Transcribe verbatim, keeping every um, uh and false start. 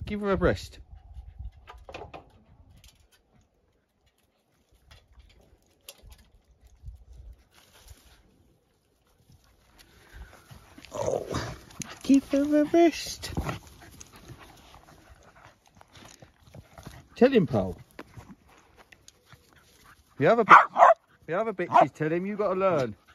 Give her a breast. Oh, give her a breast. Tell him, Paul. The other bit, the other bitches tell him you got to learn.